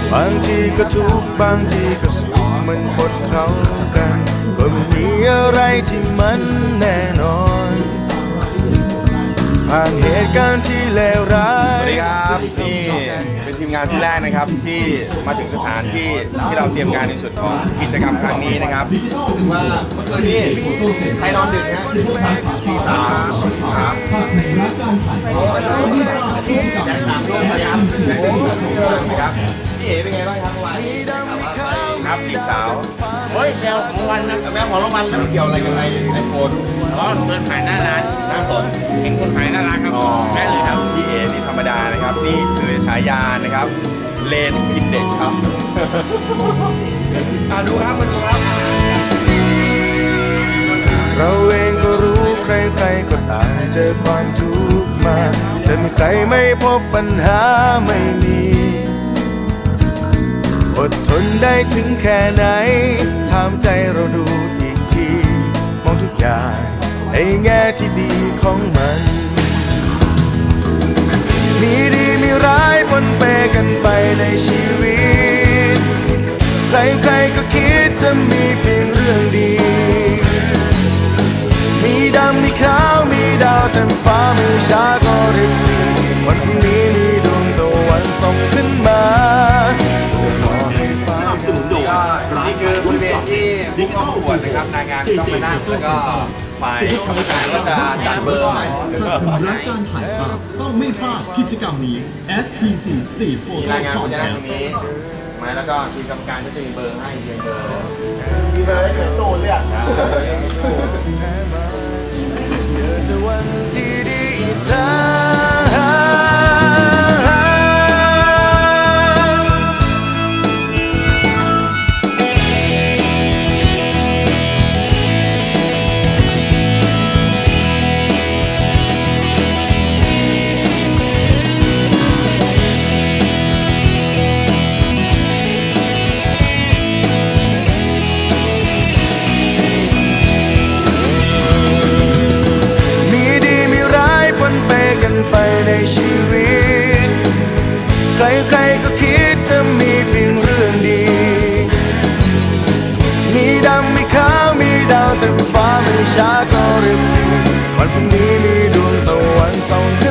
บางทีก็ทุกข์บางทีก็สุขมันบดเข้ากันก็ไม่มีอะไรที่มันแน่นอนผ่านเหตุการณ์ที่เลวร้ายสวัสดีครับนี่เป็นทีมงานที่แรกนะครับที่มาถึงสถานที่ที่เราเตรียมการในส่วนของกิจกรรมครั้งนี้นะครับรู้สึกว่าเมื่อคืนนี้ใครนอนดึกนะตีสามครับแจก3 ทุ่มนะครับนะครับพี่เอ๋เป็นไงบ้างครับเมื่อวานครับจีบสาวเฮ้ยแมวของวันนะแมวของรางวัลแล้วเกี่ยวอะไรกันไอโฟนอ๋อเดินผ่านหน้าร้านหน้าสนเห็นคนขายหน้าร้านครับได้เลยครับพี่เอ๋นี่ธรรมดานะครับนี่คือฉายานะครับเลนกินเด็กครับดูครับมาดูครับเราเองก็รู้ใครๆก็ต่างเจอความทุกข์มาแต่มีใครไม่พบปัญหาไม่มีอดทนได้ถึงแค่ไหนถามใจเราดูอีกทีมองทุกอย่างในแง่ที่ดีของมันมีดีมีร้ายปนเปกันไปในชีวิตใครๆก็คิดจะมีเพียงเรื่องดีมีดำมีขาวมีดาวเต็มฟ้ามีช้าก็รีบวันพรุ่งนี้มีดวงตะวันส่องขึ้นมานี่คือบริเวณที่ผู้เข้าประกวดนะครับนางงามต้องมานั่งแล้วก็ฝ่ายกรรมการก็จะจัดเบอร์รายการถ่ายภาพต้องไม่พลาดกิจกรรมนี้ SPC Street Photo นางงามจะนั่งตรงนี้มาแล้วก็ทีมกรรมการก็จะมีเบอร์ให้เรียงเบอร์มีเบอร์ให้เป็นตู้เลือกจะวันที่ดีอีกครั้งไปในชีวิตใครๆก็คิดจะมีเพียงเรื่องดีมีดำมีขาวมีดาวเต็มฟ้ามีช้าก็รีบวันพรุ่งนี้มีดวงตะวันส่อง